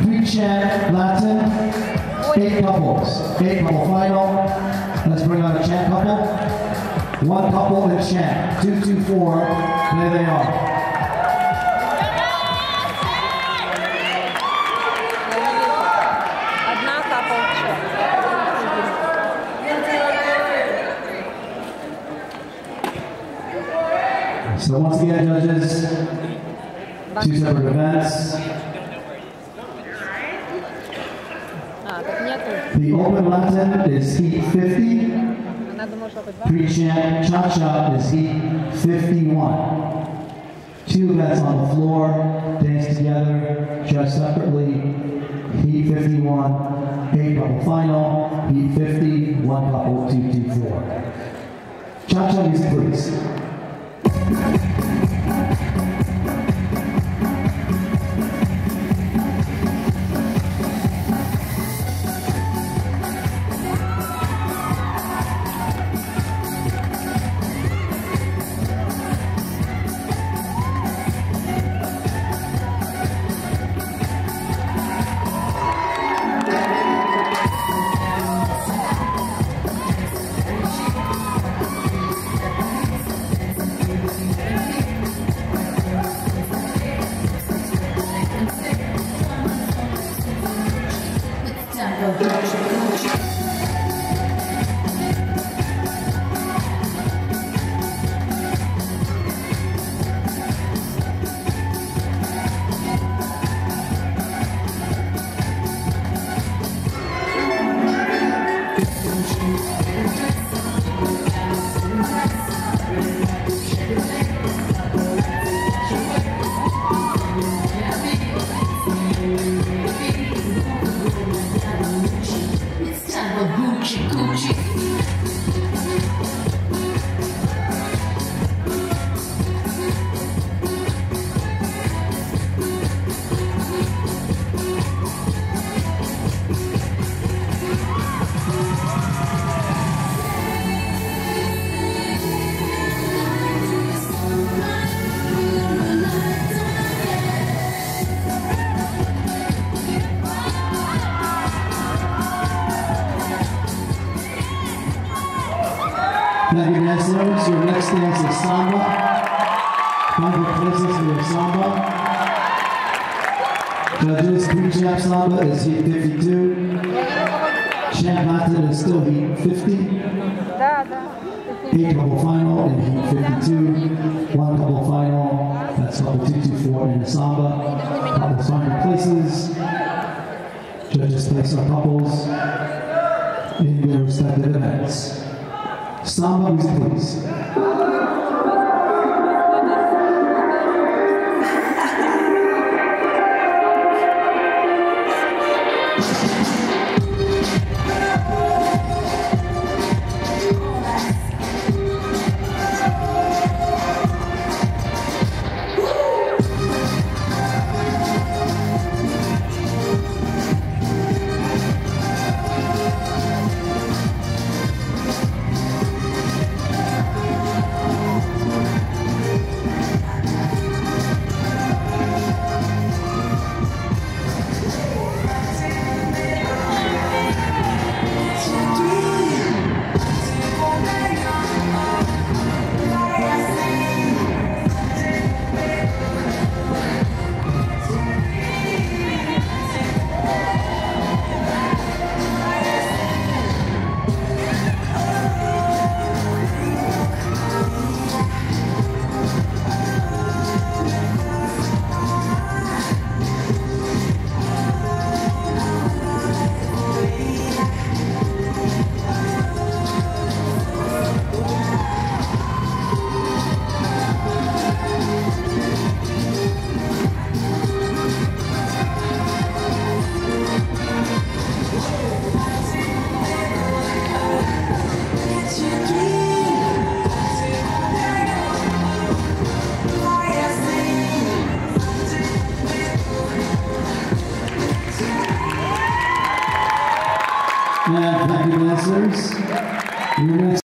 Pre-chant Latin, 8 couples. 8 couple final. Let's bring out a chant couple. 1 couple in chant. 2, 2, 4. There they are. So once again, judges, 2 separate events. The open Latin is heat 50. Pre-chant cha-cha is heat 51. 2 events on the floor, dance together, judge separately. Heat 51, 8 couple final. Heat 50, 1 couple, 2, 2, 4. Cha-cha music, please. Thank you, dancers. Your next dance is samba. Find your places for your samba. Judges, pre-chant samba is heat 52. Chant Latin is still heat 50. 8 couple final in heat 52. 1 couple final. That's couple 2, 2, 4 in the samba. Couples find your places. Judges place our couples in their respective events. Samba music, please. And thank you, dancers.